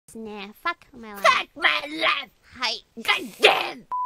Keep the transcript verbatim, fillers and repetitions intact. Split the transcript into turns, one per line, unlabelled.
Nah, fuck my life.
Fuck my life!
Hi.
God damn!